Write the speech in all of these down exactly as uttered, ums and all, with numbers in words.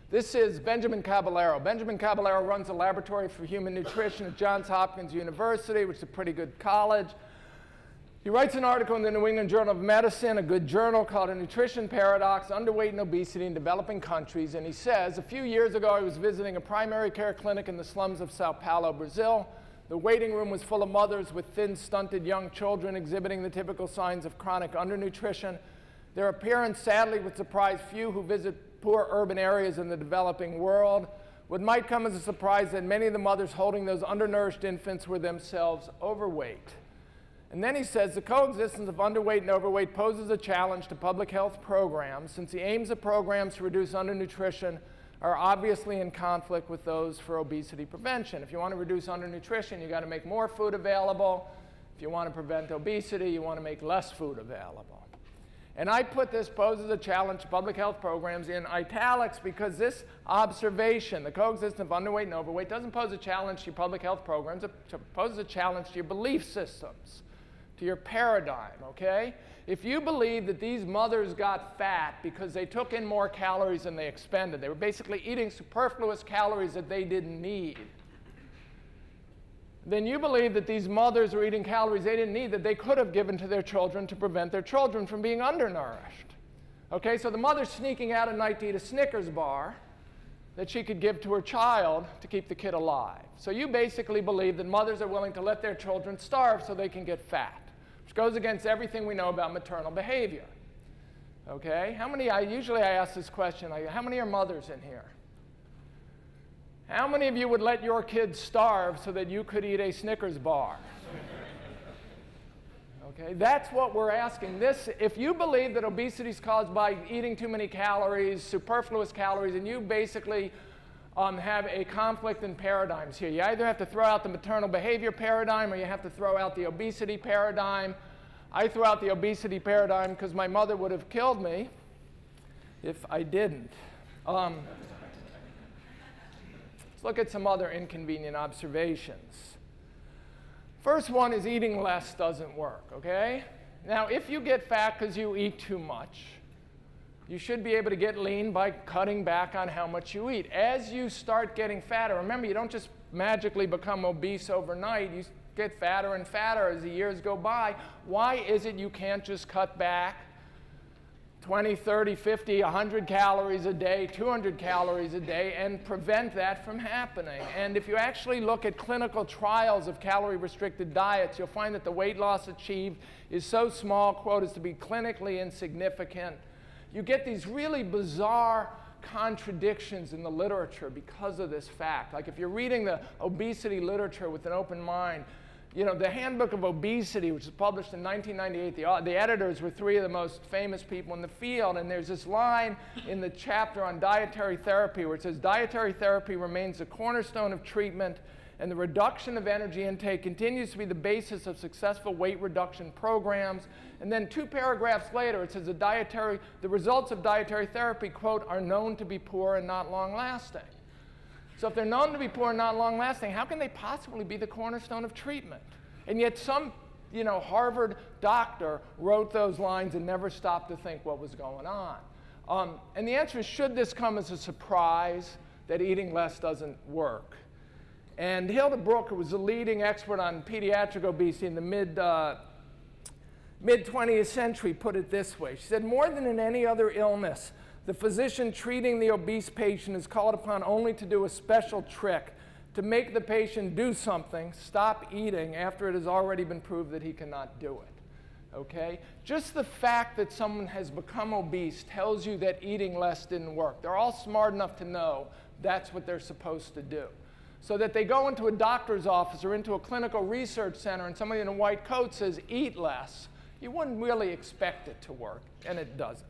This is Benjamin Caballero. Benjamin Caballero runs a laboratory for human nutrition at Johns Hopkins University, which is a pretty good college. He writes an article in the New England Journal of Medicine, a good journal, called A Nutrition Paradox, Underweight and Obesity in Developing Countries. And he says, a few years ago, I was visiting a primary care clinic in the slums of Sao Paulo, Brazil. The waiting room was full of mothers with thin, stunted young children exhibiting the typical signs of chronic undernutrition. Their appearance, sadly, would surprise few who visit poor urban areas in the developing world. What might come as a surprise that many of the mothers holding those undernourished infants were themselves overweight. And then he says, the coexistence of underweight and overweight poses a challenge to public health programs, since the aims of programs to reduce undernutrition are obviously in conflict with those for obesity prevention. If you want to reduce undernutrition, you've got to make more food available. If you want to prevent obesity, you want to make less food available. And I put this poses a challenge to public health programs in italics because this observation, the coexistence of underweight and overweight, doesn't pose a challenge to your public health programs. It poses a challenge to your belief systems, to your paradigm, okay? If you believe that these mothers got fat because they took in more calories than they expended, they were basically eating superfluous calories that they didn't need, then you believe that these mothers were eating calories they didn't need that they could have given to their children to prevent their children from being undernourished. Okay, so the mother's sneaking out at night to eat a Snickers bar that she could give to her child to keep the kid alive. So you basically believe that mothers are willing to let their children starve so they can get fat, which goes against everything we know about maternal behavior. Okay, how many, I, usually I ask this question, I, how many are mothers in here? How many of you would let your kids starve so that you could eat a Snickers bar? Okay, that's what we're asking. This, if you believe that obesity is caused by eating too many calories, superfluous calories, and you basically um, have a conflict in paradigms here. You either have to throw out the maternal behavior paradigm or you have to throw out the obesity paradigm. I threw out the obesity paradigm because my mother would have killed me if I didn't. Um, let's look at some other inconvenient observations. First one is eating less doesn't work, okay? Now, if you get fat because you eat too much, you should be able to get lean by cutting back on how much you eat. As you start getting fatter, remember, you don't just magically become obese overnight. You get fatter and fatter as the years go by. Why is it you can't just cut back twenty, thirty, fifty, one hundred calories a day, two hundred calories a day, and prevent that from happening? And if you actually look at clinical trials of calorie-restricted diets, you'll find that the weight loss achieved is so small, quote, as to be clinically insignificant. You get these really bizarre contradictions in the literature because of this fact. Like if you're reading the obesity literature with an open mind, you know, the Handbook of Obesity, which was published in nineteen ninety-eight, the, the editors were three of the most famous people in the field, and there's this line in the chapter on dietary therapy where it says, dietary therapy remains the cornerstone of treatment, and the reduction of energy intake continues to be the basis of successful weight reduction programs. And then two paragraphs later, it says the, dietary, the results of dietary therapy, quote, are known to be poor and not long-lasting. So if they're known to be poor and not long-lasting, how can they possibly be the cornerstone of treatment? And yet some, you know, Harvard doctor wrote those lines and never stopped to think what was going on. Um, and the answer is, should this come as a surprise that eating less doesn't work? And Hilda Brooker was the leading expert on pediatric obesity in the mid, uh, mid twentieth century, put it this way. She said, more than in any other illness, the physician treating the obese patient is called upon only to do a special trick to make the patient do something, stop eating, after it has already been proved that he cannot do it. Okay? Just the fact that someone has become obese tells you that eating less didn't work. They're all smart enough to know that's what they're supposed to do. So that they go into a doctor's office or into a clinical research center and somebody in a white coat says, eat less, you wouldn't really expect it to work, and it doesn't.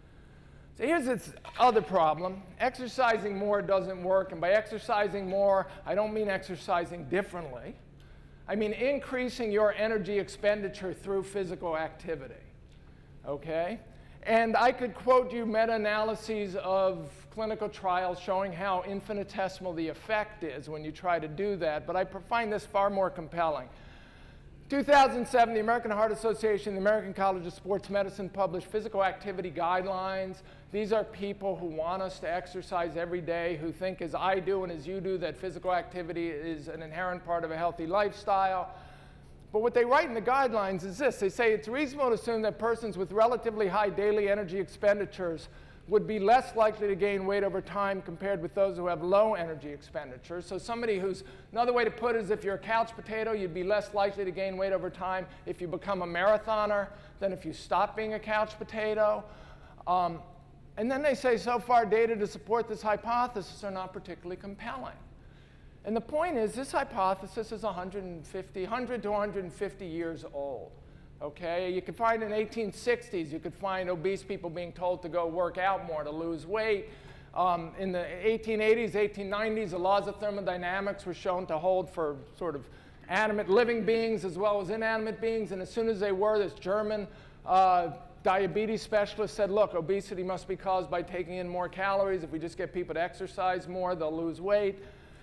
So here's its other problem. Exercising more doesn't work, and by exercising more, I don't mean exercising differently. I mean increasing your energy expenditure through physical activity, okay? And I could quote you meta-analyses of clinical trials showing how infinitesimal the effect is when you try to do that, but I find this far more compelling. two thousand seven, the American Heart Association, the American College of Sports Medicine published physical activity guidelines. These are people who want us to exercise every day, who think as I do and as you do that physical activity is an inherent part of a healthy lifestyle. But what they write in the guidelines is this. They say it's reasonable to assume that persons with relatively high daily energy expenditures would be less likely to gain weight over time compared with those who have low energy expenditure. So somebody who's, another way to put it is if you're a couch potato, you'd be less likely to gain weight over time if you become a marathoner than if you stop being a couch potato. Um, and then they say so far data to support this hypothesis are not particularly compelling. And the point is this hypothesis is one hundred fifty, one hundred to one hundred fifty years old. Okay, you could find in the eighteen sixties, you could find obese people being told to go work out more to lose weight. Um, in the eighteen eighties, eighteen nineties, the laws of thermodynamics were shown to hold for sort of animate living beings as well as inanimate beings. And as soon as they were, this German uh, diabetes specialist said, look, obesity must be caused by taking in more calories. If we just get people to exercise more, they'll lose weight.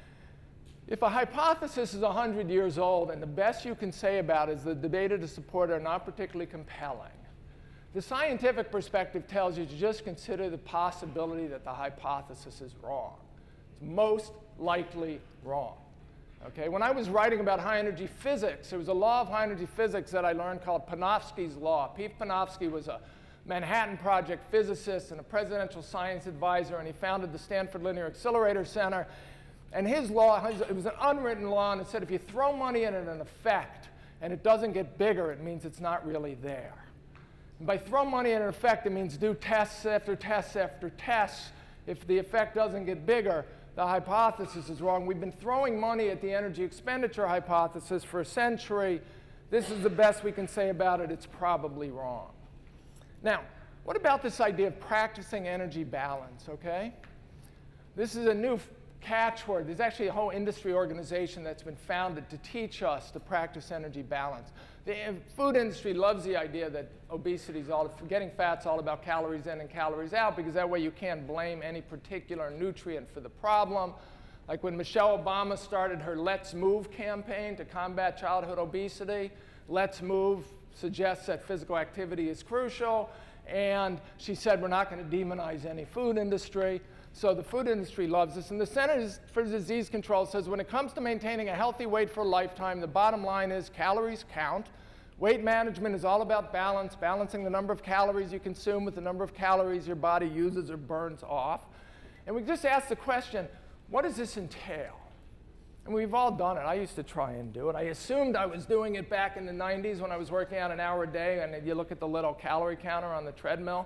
If a hypothesis is one hundred years old and the best you can say about it is that the data to support it are not particularly compelling, the scientific perspective tells you to just consider the possibility that the hypothesis is wrong. It's most likely wrong. Okay? When I was writing about high-energy physics, there was a law of high-energy physics that I learned called Panofsky's law. Pete Panofsky was a Manhattan Project physicist and a presidential science advisor, and he founded the Stanford Linear Accelerator Center. And his law, it was an unwritten law, and it said if you throw money in an effect and it doesn't get bigger, it means it's not really there. And by throw money in an effect, it means do tests after tests after tests. If the effect doesn't get bigger, the hypothesis is wrong. We've been throwing money at the energy expenditure hypothesis for a century. This is the best we can say about it. It's probably wrong. Now, what about this idea of practicing energy balance, okay? This is a new catchword. There's actually a whole industry organization that's been founded to teach us to practice energy balance. The food industry loves the idea that obesity is all, getting fat's all about calories in and calories out, because that way you can't blame any particular nutrient for the problem. Like when Michelle Obama started her Let's Move campaign to combat childhood obesity, Let's Move suggests that physical activity is crucial, and she said we're not going to demonize any food industry. So the food industry loves this. And the Centers for Disease Control says when it comes to maintaining a healthy weight for a lifetime, the bottom line is calories count. Weight management is all about balance, balancing the number of calories you consume with the number of calories your body uses or burns off. And we just ask the question, what does this entail? And we've all done it. I used to try and do it. I assumed I was doing it back in the nineties when I was working out an hour a day, and you look at the little calorie counter on the treadmill,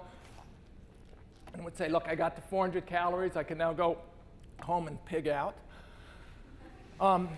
and would say, look, I got to four hundred calories. I can now go home and pig out. Um,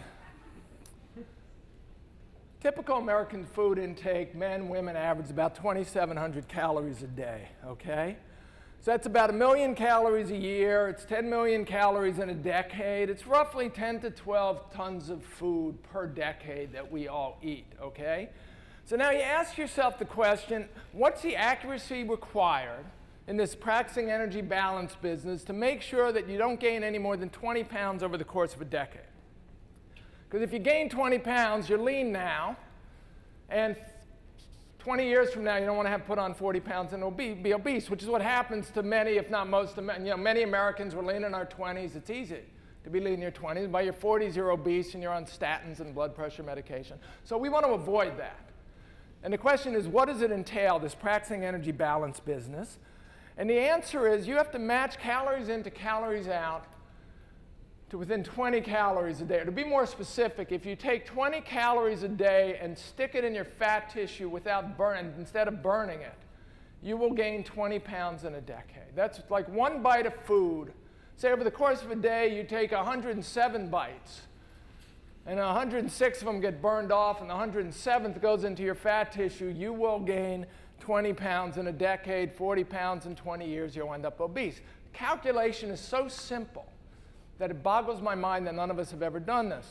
typical American food intake, men, women, average about twenty-seven hundred calories a day, okay? So that's about a million calories a year. It's ten million calories in a decade. It's roughly ten to twelve tons of food per decade that we all eat, okay? So now you ask yourself the question, what's the accuracy required in this practicing energy balance business to make sure that you don't gain any more than twenty pounds over the course of a decade? Because if you gain twenty pounds, you're lean now, and twenty years from now, you don't want to have put on forty pounds and be obese, which is what happens to many, if not most, you know, many Americans were lean in our twenties. It's easy to be lean in your twenties. By your forties, you're obese and you're on statins and blood pressure medication. So we want to avoid that. And the question is, what does it entail, this practicing energy balance business? And the answer is you have to match calories in to calories out to within twenty calories a day. Or to be more specific, if you take twenty calories a day and stick it in your fat tissue without burning, instead of burning it, you will gain twenty pounds in a decade. That's like one bite of food. Say over the course of a day, you take one hundred seven bites, and one hundred six of them get burned off, and the one hundred seventh goes into your fat tissue, you will gain twenty pounds in a decade, forty pounds in twenty years, you'll end up obese. Calculation is so simple that it boggles my mind that none of us have ever done this.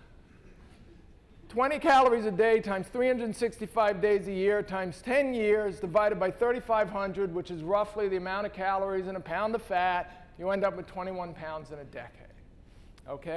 twenty calories a day times three hundred sixty-five days a year times ten years divided by thirty-five hundred, which is roughly the amount of calories in a pound of fat, you end up with twenty-one pounds in a decade. Okay?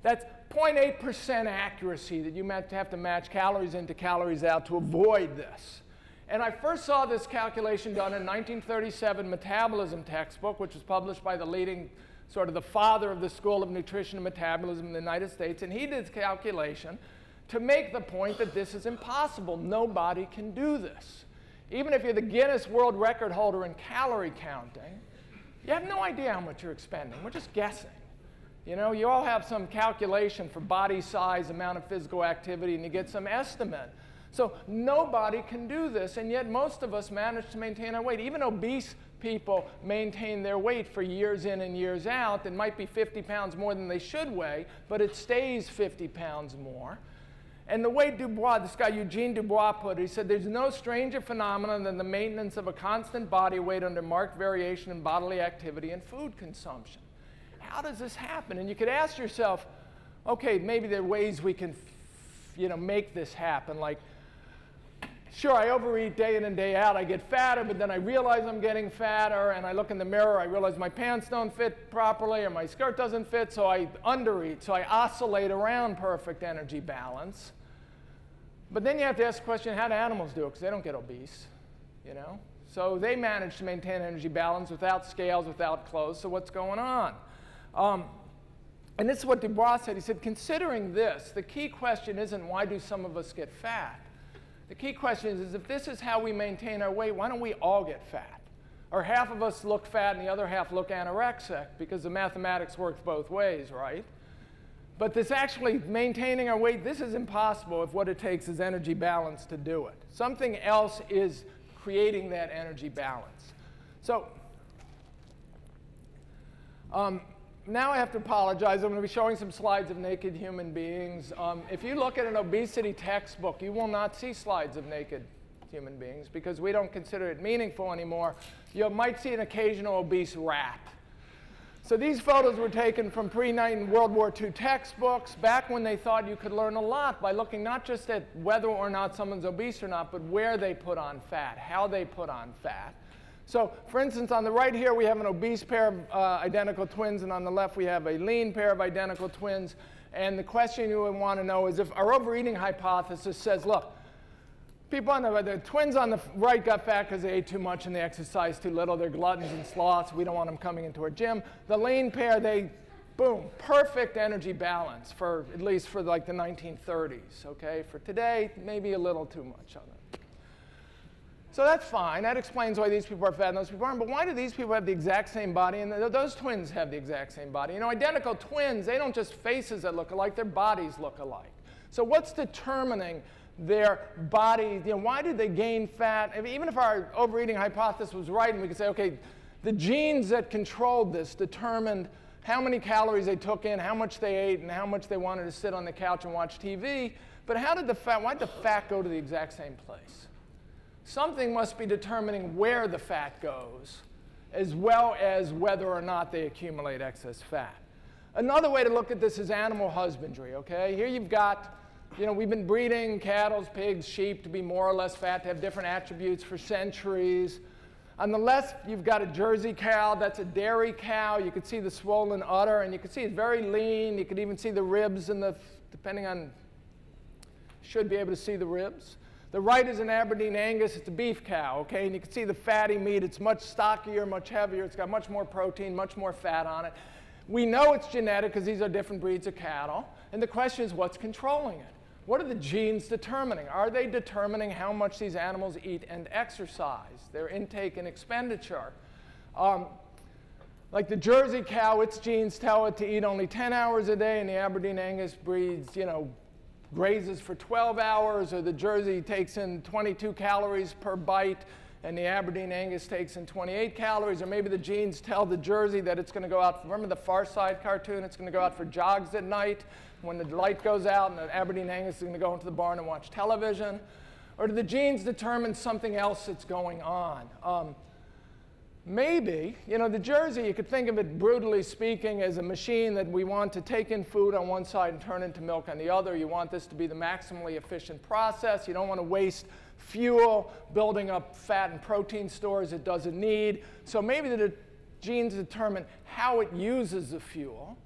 That's zero point eight percent accuracy that you have to match calories in to calories out to avoid this. And I first saw this calculation done in nineteen thirty-seven metabolism textbook, which was published by the leading, sort of the father of the School of Nutrition and Metabolism in the United States. And he did this calculation to make the point that this is impossible. Nobody can do this. Even if you're the Guinness World Record holder in calorie counting, you have no idea how much you're expending. We're just guessing. You know, you all have some calculation for body size, amount of physical activity, and you get some estimate. So nobody can do this, and yet most of us manage to maintain our weight. Even obese people maintain their weight for years in and years out. It might be fifty pounds more than they should weigh, but it stays fifty pounds more. And the way Dubois, this guy Eugene Dubois put it, he said, there's no stranger phenomenon than the maintenance of a constant body weight under marked variation in bodily activity and food consumption. How does this happen? And you could ask yourself, okay, maybe there are ways we can, you know, make this happen. Like, sure, I overeat day in and day out. I get fatter, but then I realize I'm getting fatter, and I look in the mirror, I realize my pants don't fit properly, or my skirt doesn't fit, so I undereat. So I oscillate around perfect energy balance. But then you have to ask the question, how do animals do it? Because they don't get obese, you know? So they manage to maintain energy balance without scales, without clothes. So what's going on? Um, and this is what Dubois said. He said, considering this, the key question isn't why do some of us get fat? The key question is, is if this is how we maintain our weight, why don't we all get fat? Or half of us look fat and the other half look anorexic, because the mathematics works both ways, right? But this actually maintaining our weight, this is impossible if what it takes is energy balance to do it. Something else is creating that energy balance. So um, now I have to apologize. I'm going to be showing some slides of naked human beings. Um, if you look at an obesity textbook, you will not see slides of naked human beings because we don't consider it meaningful anymore. You might see an occasional obese rat. So these photos were taken from pre-World War Two textbooks, back when they thought you could learn a lot by looking not just at whether or not someone's obese or not, but where they put on fat, how they put on fat. So for instance, on the right here, we have an obese pair of uh, identical twins, and on the left, we have a lean pair of identical twins. And the question you would want to know is if our overeating hypothesis says, look, people on the, the twins on the right got fat because they ate too much and they exercised too little. They're gluttons and sloths. We don't want them coming into our gym. The lean pair, they, boom, perfect energy balance for at least for like the nineteen thirties. Okay, for today, maybe a little too much of it. So that's fine. That explains why these people are fat and those people aren't. But why do these people have the exact same body and th those twins have the exact same body? You know, identical twins, they don't just faces that look alike, their bodies look alike. So what's determining their body? You know, why did they gain fat? I mean, even if our overeating hypothesis was right and we could say, okay, the genes that controlled this determined how many calories they took in, how much they ate, and how much they wanted to sit on the couch and watch T V. But how did the fat, why did the fat go to the exact same place? Something must be determining where the fat goes, as well as whether or not they accumulate excess fat. Another way to look at this is animal husbandry, okay? Here you've got, you know, we've been breeding cattle, pigs, sheep to be more or less fat, to have different attributes for centuries. On the left, you've got a Jersey cow. That's a dairy cow. You can see the swollen udder, and you can see it's very lean. You can even see the ribs, and the, depending on, should be able to see the ribs. The right is an Aberdeen Angus. It's a beef cow, okay? And you can see the fatty meat. It's much stockier, much heavier. It's got much more protein, much more fat on it. We know it's genetic because these are different breeds of cattle. And the question is, what's controlling it? What are the genes determining? Are they determining how much these animals eat and exercise, their intake and expenditure? Um, like the Jersey cow, its genes tell it to eat only ten hours a day, and the Aberdeen Angus breeds, you know, grazes for twelve hours, or the Jersey takes in twenty-two calories per bite, and the Aberdeen Angus takes in twenty-eight calories, or maybe the genes tell the Jersey that it's going to go out, remember the Far Side cartoon, it's going to go out for jogs at night when the light goes out, and the Aberdeen Angus is going to go into the barn and watch television. Or do the genes determine something else that's going on? Um, maybe, you know, the Jersey, you could think of it, brutally speaking, as a machine that we want to take in food on one side and turn into milk on the other. You want this to be the maximally efficient process. You don't want to waste fuel building up fat and protein stores it doesn't need. So maybe the genes determine how it uses the fuel.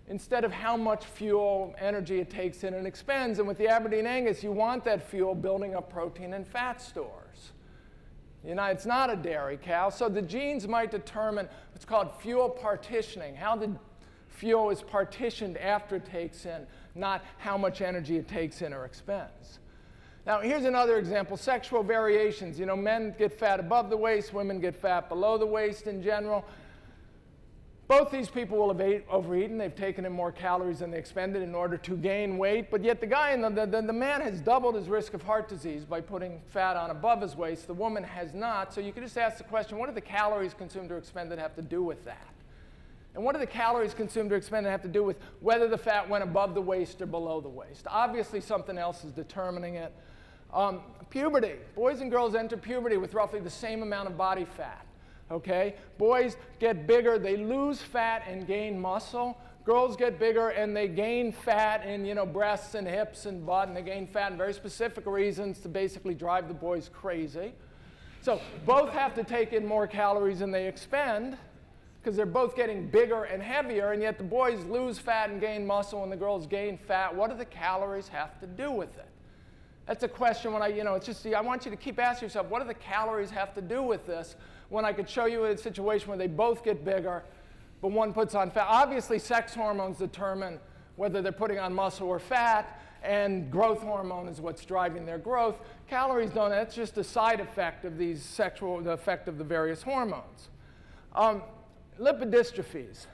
instead of how much fuel, energy it takes in and expends. And with the Aberdeen Angus, you want that fuel building up protein and fat stores. You know, it's not a dairy cow. So the genes might determine what's called fuel partitioning, how the fuel is partitioned after it takes in, not how much energy it takes in or expends. Now, here's another example, sexual variations. You know, men get fat above the waist, women get fat below the waist in general. Both these people will have ate, overeaten. They've taken in more calories than they expended in order to gain weight. But yet the guy, in the, the, the man has doubled his risk of heart disease by putting fat on above his waist. The woman has not. So you could just ask the question, what do the calories consumed or expended have to do with that? And what do the calories consumed or expended have to do with whether the fat went above the waist or below the waist? Obviously, something else is determining it. Um, puberty. Boys and girls enter puberty with roughly the same amount of body fat. Okay? Boys get bigger, they lose fat and gain muscle. Girls get bigger and they gain fat in, you know, breasts and hips and butt, and they gain fat in very specific reasons to basically drive the boys crazy. So both have to take in more calories than they expend because they're both getting bigger and heavier, and yet the boys lose fat and gain muscle and the girls gain fat. What do the calories have to do with it? That's a question when I, you know, it's just, I want you to keep asking yourself, what do the calories have to do with this, when I could show you a situation where they both get bigger, but one puts on fat. Obviously, sex hormones determine whether they're putting on muscle or fat, and growth hormone is what's driving their growth. Calories don't, that's just a side effect of these sexual, the effect of the various hormones. Um, lipodystrophies.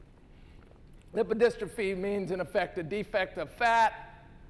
Lipodystrophy means, in effect, a defect of fat.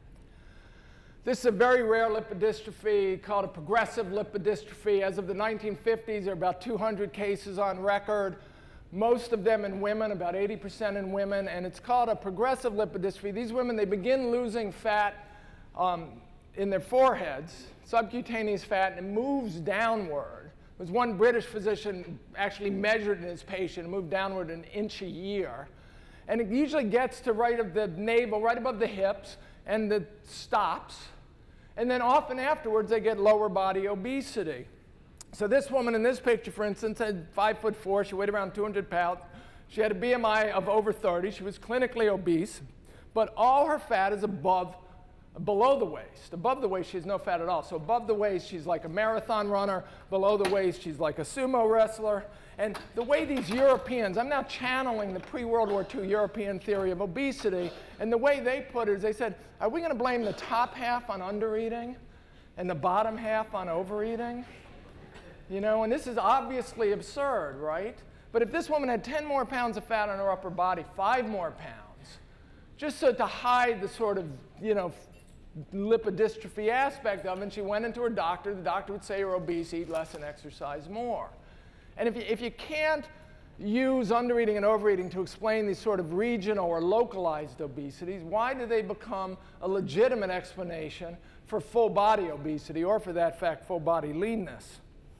This is a very rare lipodystrophy called a progressive lipodystrophy. As of the nineteen fifties, there are about two hundred cases on record, most of them in women, about eighty percent in women, and it's called a progressive lipodystrophy. These women, they begin losing fat um, in their foreheads, subcutaneous fat, and it moves downward. There was one British physician actually measured in his patient, moved downward an inch a year, and it usually gets to right of the navel, right above the hips, and it stops. And then often afterwards, they get lower body obesity. So this woman in this picture, for instance, had five foot four. She weighed around two hundred pounds. She had a B M I of over thirty. She was clinically obese. But all her fat is above, below the waist. Above the waist, she has no fat at all. So above the waist, she's like a marathon runner. Below the waist, she's like a sumo wrestler. And the way these Europeans, I'm now channeling the pre-World War Two European theory of obesity, and the way they put it is they said, are we going to blame the top half on undereating and the bottom half on overeating? You know, and this is obviously absurd, right? But if this woman had ten more pounds of fat on her upper body, five more pounds, just so to hide the sort of, you know, lipodystrophy aspect of it, and she went into her doctor, the doctor would say you're obese, eat less and exercise more. And if you, if you can't use undereating and overeating to explain these sort of regional or localized obesities, why do they become a legitimate explanation for full body obesity, or for that fact, full body leanness?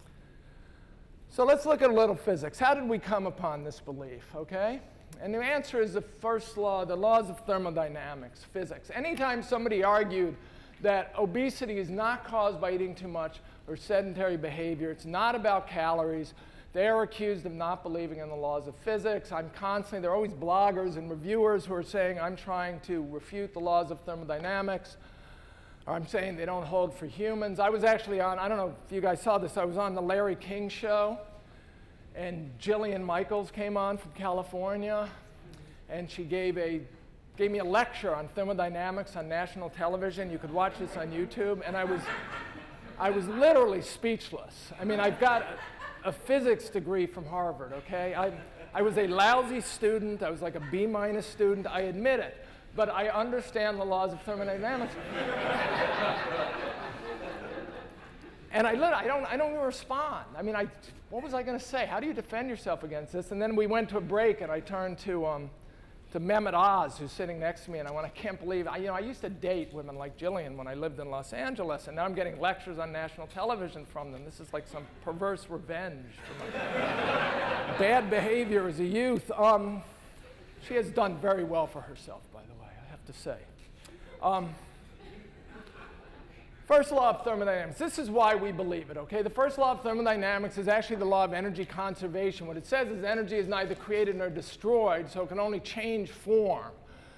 So let's look at a little physics. How did we come upon this belief, okay? And the answer is the first law, the laws of thermodynamics, physics. Anytime somebody argued that obesity is not caused by eating too much or sedentary behavior, it's not about calories, they are accused of not believing in the laws of physics. I'm constantly, there are always bloggers and reviewers who are saying I'm trying to refute the laws of thermodynamics, or I'm saying they don't hold for humans. I was actually on, I don't know if you guys saw this, I was on the Larry King show, and Jillian Michaels came on from California, and she gave, a, gave me a lecture on thermodynamics on national television. You could watch this on YouTube, and I was, I was literally speechless. I mean, I've got a, a physics degree from Harvard, okay? I, I was a lousy student. I was like a B minus student. I admit it. But I understand the laws of thermodynamics. And I, I, don't, I don't even respond. I mean, I, what was I going to say? How do you defend yourself against this? And then we went to a break, and I turned to, um, to Mehmet Oz, who's sitting next to me, and I went, I can't believe, I, you know, I used to date women like Jillian when I lived in Los Angeles, and now I'm getting lectures on national television from them. This is like some perverse revenge for my bad behavior as a youth. Um, she has done very well for herself, by the way, I have to say. Um, First law of thermodynamics. This is why we believe it, okay? The first law of thermodynamics is actually the law of energy conservation. What it says is energy is neither created nor destroyed, so it can only change form.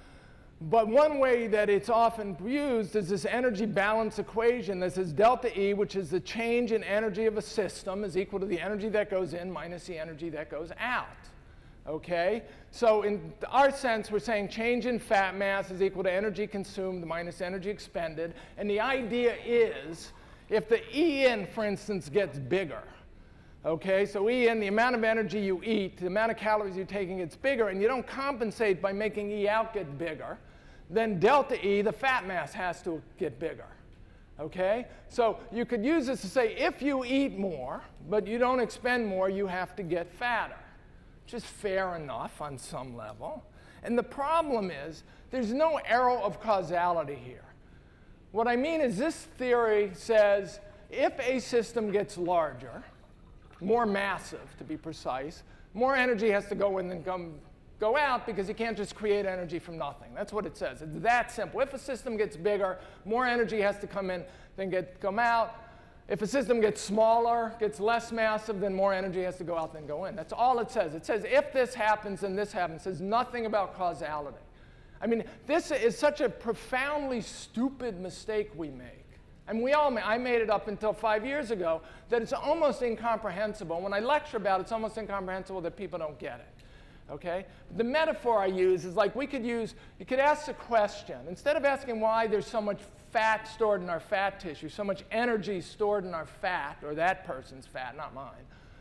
But one way that it's often used is this energy balance equation. This is delta E, which is the change in energy of a system, is equal to the energy that goes in minus the energy that goes out. Okay? So in our sense, we're saying change in fat mass is equal to energy consumed minus energy expended. And the idea is, if the E in, for instance, gets bigger, okay, so E in, the amount of energy you eat, the amount of calories you're taking gets bigger, and you don't compensate by making E out get bigger, then delta E, the fat mass, has to get bigger. Okay? So you could use this to say, if you eat more, but you don't expend more, you have to get fatter. Which is fair enough on some level. And the problem is, there's no arrow of causality here. What I mean is this theory says, if a system gets larger, more massive to be precise, more energy has to go in than come, go out, because you can't just create energy from nothing. That's what it says. It's that simple. If a system gets bigger, more energy has to come in than get, come out. If a system gets smaller, gets less massive, then more energy has to go out than go in. That's all it says. It says if this happens, then this happens. It says nothing about causality. I mean, this is such a profoundly stupid mistake we make. And we all made, I made it up until five years ago, that it's almost incomprehensible. When I lecture about it, it's almost incomprehensible that people don't get it. Okay? The metaphor I use is like we could use, you could ask a question. Instead of asking why there's so much fat stored in our fat tissue, so much energy stored in our fat, or that person's fat, not mine,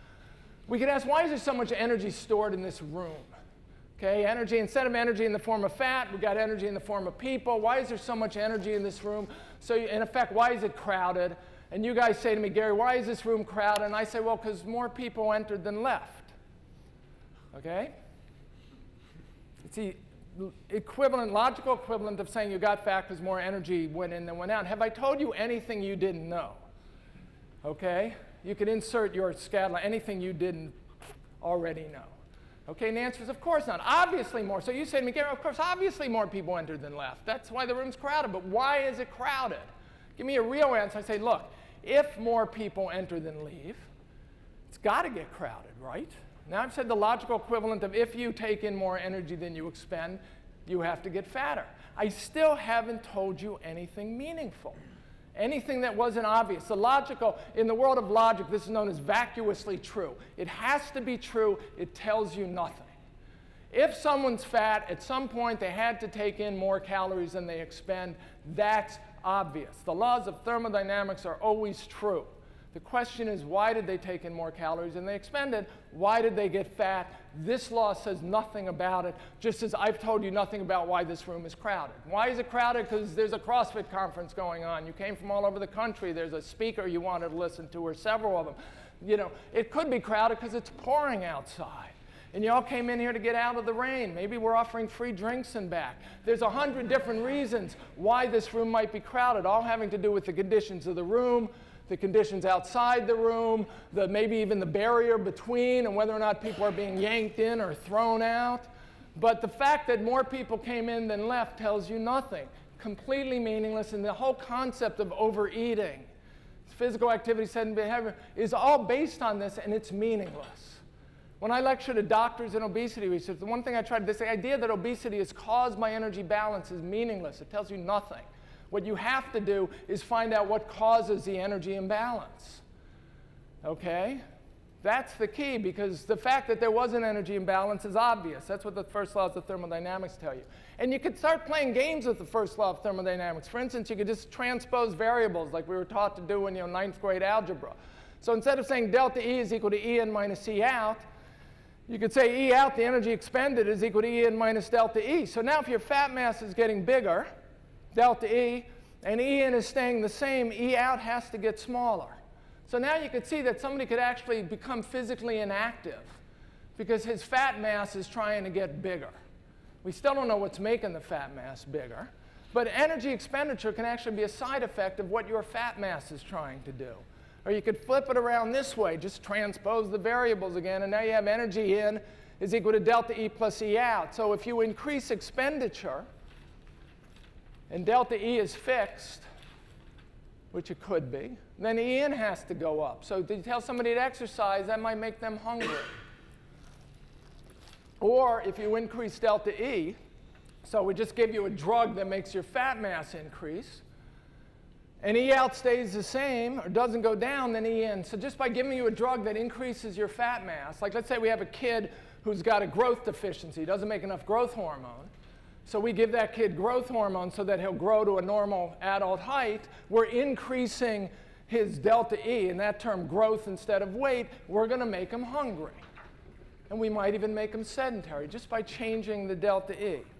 we could ask, why is there so much energy stored in this room? Okay, energy, instead of energy in the form of fat, we got energy in the form of people. Why is there so much energy in this room? So in effect, why is it crowded? And you guys say to me, Gary, why is this room crowded? And I say, well, because more people entered than left. Okay? It's the equivalent, logical equivalent of saying you got fat because more energy went in than went out. Have I told you anything you didn't know? Okay? You could insert your scatula, anything you didn't already know. Okay, and the answer is, of course not. Obviously more. So you say to me, Gary, of course, obviously more people entered than left. That's why the room's crowded. But why is it crowded? Give me a real answer. I say, look, if more people enter than leave, it's got to get crowded, right? Now I've said the logical equivalent of if you take in more energy than you expend, you have to get fatter. I still haven't told you anything meaningful. Anything that wasn't obvious. The logical, in the world of logic, this is known as vacuously true. It has to be true. It tells you nothing. If someone's fat, at some point they had to take in more calories than they expend. That's obvious. The laws of thermodynamics are always true. The question is, why did they take in more calories than they expended? Why did they get fat? This law says nothing about it, just as I've told you nothing about why this room is crowded. Why is it crowded? Because there's a CrossFit conference going on. You came from all over the country. There's a speaker you wanted to listen to, or several of them. You know, it could be crowded because it's pouring outside. And you all came in here to get out of the rain. Maybe we're offering free drinks and back. There's a hundred different reasons why this room might be crowded, all having to do with the conditions of the room, the conditions outside the room, the, maybe even the barrier between, and whether or not people are being yanked in or thrown out. But the fact that more people came in than left tells you nothing. Completely meaningless, and the whole concept of overeating, physical activity, sedentary behavior, is all based on this, and it's meaningless. When I lecture to doctors in obesity research, the one thing I try to, this idea that obesity is caused by energy balance is meaningless. It tells you nothing. What you have to do is find out what causes the energy imbalance. Okay? That's the key, because the fact that there was an energy imbalance is obvious. That's what the first laws of thermodynamics tell you. And you could start playing games with the first law of thermodynamics. For instance, you could just transpose variables like we were taught to do in, you know, ninth grade algebra. So instead of saying delta E is equal to E in minus E out, you could say E out, the energy expended, is equal to E in minus delta E. So now if your fat mass is getting bigger, delta E, and E in is staying the same, E out has to get smaller. So now you could see that somebody could actually become physically inactive because his fat mass is trying to get bigger. We still don't know what's making the fat mass bigger, but energy expenditure can actually be a side effect of what your fat mass is trying to do. Or you could flip it around this way, just transpose the variables again, and now you have energy in is equal to delta E plus E out. So if you increase expenditure, and delta E is fixed, which it could be, then E N has to go up. So to tell somebody to exercise, that might make them hungry. Or if you increase delta E, so we just give you a drug that makes your fat mass increase, and E out stays the same or doesn't go down, then E in. So just by giving you a drug that increases your fat mass, like let's say we have a kid who's got a growth deficiency, doesn't make enough growth hormone. So we give that kid growth hormone so that he'll grow to a normal adult height. We're increasing his delta E, and that term growth instead of weight, we're going to make him hungry. And we might even make him sedentary just by changing the delta E.